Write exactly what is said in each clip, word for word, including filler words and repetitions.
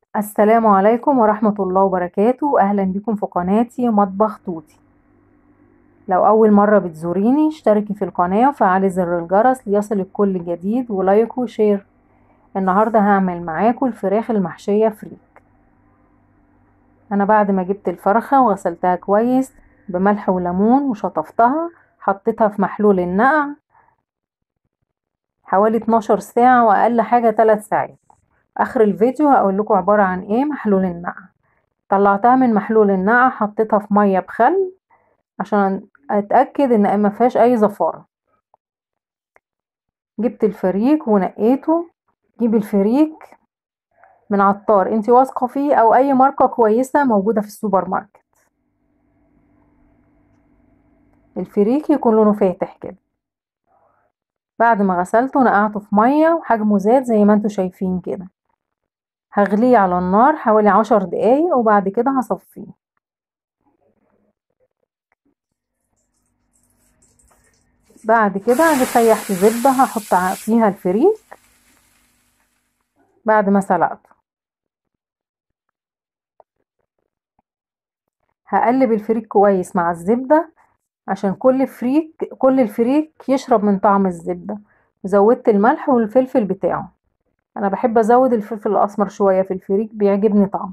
السلام عليكم ورحمة الله وبركاته. أهلا بكم في قناتي مطبخ توتي. لو أول مرة بتزوريني اشتركي في القناة وفعلي زر الجرس ليصلك كل جديد ولايك وشير. النهاردة هعمل معاكم الفراخ المحشية فريك. أنا بعد ما جبت الفرخة وغسلتها كويس بملح وليمون وشطفتها حطيتها في محلول النقع حوالي اتناشر ساعة وأقل حاجة ثلاث ساعات. آخر الفيديو هقول لكم عبارة عن ايه محلول النقع. طلعتها من محلول النقع حطيتها في مية بخل عشان اتأكد ان ما فيهاش اي زفارة. جبت الفريك ونقيته. جيب الفريك من عطار انتي واثقة فيه او اي ماركة كويسة موجودة في السوبر ماركت. الفريك يكون لونه فاتح كده. بعد ما غسلته نقعته في مية وحجمه زاد زي ما انتوا شايفين كده. هغليه على النار حوالي عشر دقايق وبعد كده هصفيه. بعد كده هاجي سيحت زبدة هحط فيها الفريك بعد ما سلقته. هقلب الفريك كويس مع الزبدة عشان كل فريك كل الفريك يشرب من طعم الزبدة. زودت الملح والفلفل بتاعه. انا بحب ازود الفلفل الاسمر شوية في الفريك بيعجبني طعم.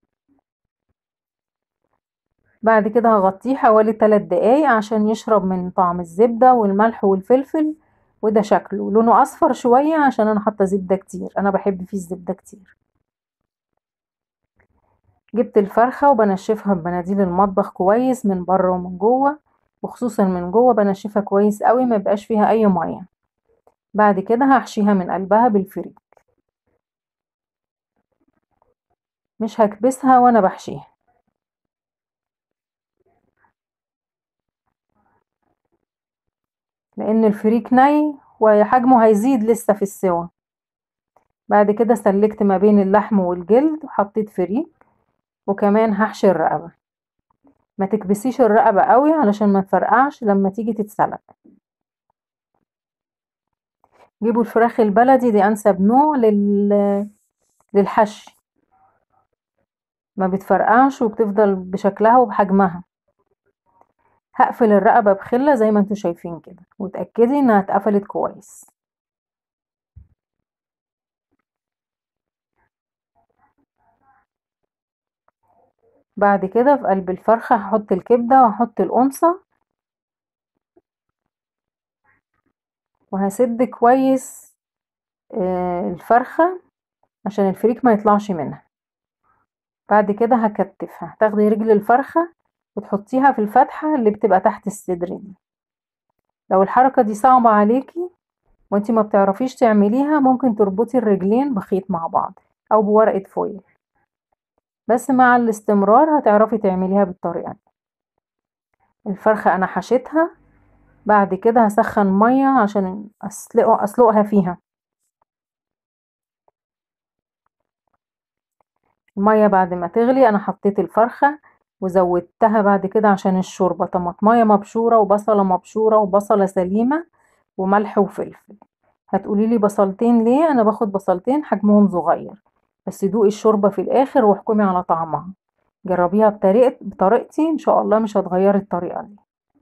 بعد كده هغطيه حوالي ثلاث دقايق عشان يشرب من طعم الزبدة والملح والفلفل. وده شكله لونه اصفر شوية عشان انا حاطة زبدة كتير. انا بحب فيه الزبدة كتير. جبت الفرخة وبنشفها بمناديل المطبخ كويس من بره ومن جوه وخصوصا من جوه بنشفها كويس قوي ما يبقاش فيها اي مية. بعد كده هحشيها من قلبها بالفريك. مش هكبسها وانا بحشيها لان الفريك ني وحجمه هيزيد لسه في السوا. بعد كده سلكت ما بين اللحم والجلد وحطيت فريك وكمان هحشي الرقبة. ما تكبسيش الرقبة قوي علشان ما تفرقعش لما تيجي تتسلق. جيبوا الفراخ البلدي دي انسب نوع لل... للحشي. ما بتفرقعش وبتفضل بشكلها وبحجمها. هقفل الرقبة بخلة زي ما انتوا شايفين كده وتأكدي انها اتقفلت كويس. بعد كده في قلب الفرخة هحط الكبدة وهحط القنصة وهسد كويس آه، الفرخة عشان الفريك ما يطلعش منها. بعد كده هكتفها. هتاخدي رجل الفرخة وتحطيها في الفتحة اللي بتبقى تحت الصدر دي. لو الحركة دي صعبة عليكي وانتي ما بتعرفيش تعمليها ممكن تربطي الرجلين بخيط مع بعض او بورقة فويل. بس مع الاستمرار هتعرفي تعمليها بالطريقة دي. الفرخة انا حشيتها. بعد كده هسخن مية عشان اسلقها اسلقها فيها. المية بعد ما تغلي انا حطيت الفرخة وزودتها بعد كده عشان الشوربة طماطمية مبشورة وبصلة مبشورة وبصلة سليمة وملح وفلفل. هتقوليلي بصلتين ليه؟ انا باخد بصلتين حجمهم صغير. بس دوقي الشوربة في الاخر واحكمي على طعمها. جربيها بطريقة بطريقتي ان شاء الله مش هتغيري الطريقة دي.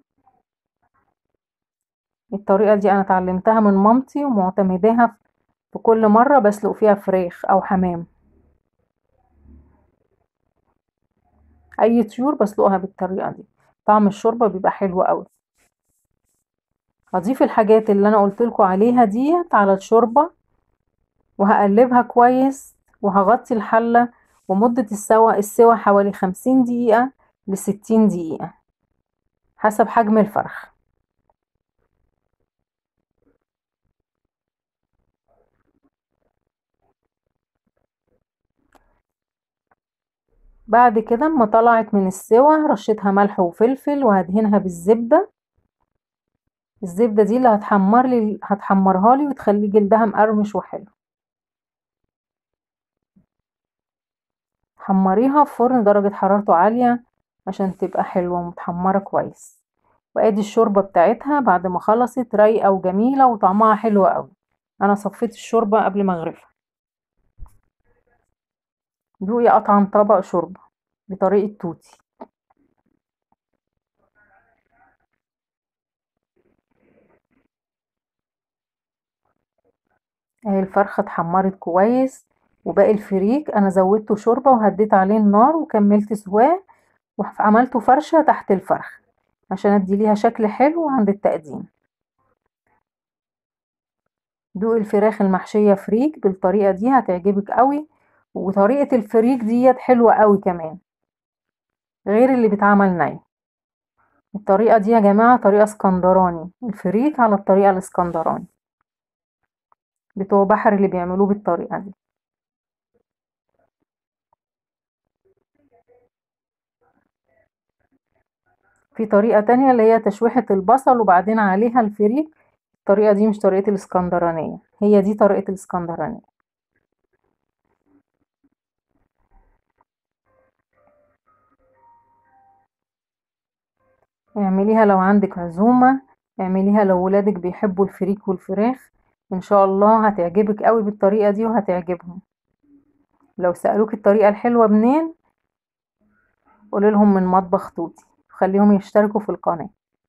الطريقة دي انا اتعلمتها من مامتي ومعتمداها في كل مرة بسلق فيها فراخ او حمام. اي طيور بسلقها بالطريقة دي. طعم الشوربة بيبقى حلو قوي. هضيف الحاجات اللي انا قلتلكوا عليها ديت على الشوربة وهقلبها كويس وهغطي الحلة ومدة السوا السوا حوالي خمسين دقيقة لستين دقيقة حسب حجم الفرخ. بعد كده اما طلعت من السوا رشيتها ملح وفلفل وهدهنها بالزبدة. الزبدة دي اللي هتحمر لي هتحمرها لي وتخلي جلدها مقرمش وحلو. حمريها في فرن درجة حرارته عالية عشان تبقى حلوة ومتحمرة كويس. وادي الشوربة بتاعتها بعد ما خلصت رايقة وجميلة وطعمها حلو قوي. انا صفيت الشوربة قبل ما اغرفها. دوقي أطعم طبق شوربة بطريقة توتي. اهي الفرخة اتحمرت كويس، وباقي الفريك انا زودته شوربة وهديت عليه النار وكملت سواه، وعملته فرشة تحت الفرخ عشان ادي ليها شكل حلو عند التقديم. دوقي الفراخ المحشية فريك بالطريقة دي هتعجبك قوي، وطريقة الفريك ديت حلوة قوي كمان غير اللي بيتعمل ني. الطريقة دي يا جماعة طريقة اسكندراني، الفريك على الطريقة الاسكندراني بتوع بحر اللي بيعملوه بالطريقة دي. في طريقة تانية اللي هي تشويحة البصل وبعدين عليها الفريك، الطريقة دي مش طريقة الاسكندرانية، هي دي طريقة الاسكندرانية. اعمليها لو عندك عزومة، اعمليها لو ولادك بيحبوا الفريك والفراخ، ان شاء الله هتعجبك قوي بالطريقة دي وهتعجبهم. لو سألوك الطريقة الحلوة منين قولي لهم من مطبخ توتي، خليهم يشتركوا في القناة.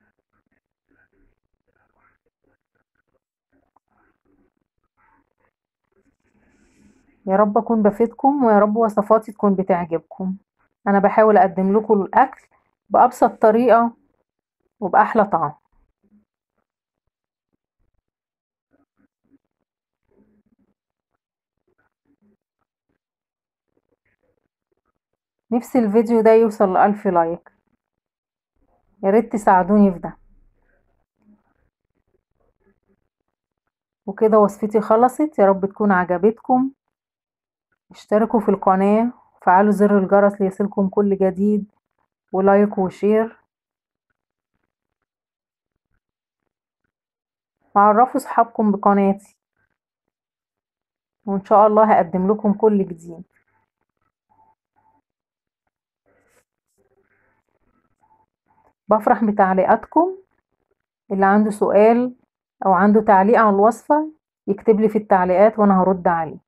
يا رب اكون بفيدكم، ويا رب وصفاتي تكون بتعجبكم. انا بحاول اقدم لكم الاكل بابسط طريقة وباحلى طعم. نفسي الفيديو ده يوصل لألف لايك، يا ريت تساعدوني في ده. وكده وصفتي خلصت، يا رب تكون عجبتكم. اشتركوا في القناة وفعلوا زر الجرس ليصلكم كل جديد، ولايك وشير، وعرفوا صحابكم بقناتي، وان شاء الله هقدم لكم كل جديد. بفرح بتعليقاتكم، اللي عنده سؤال او عنده تعليق على الوصفة يكتب لي في التعليقات وانا هرد عليه.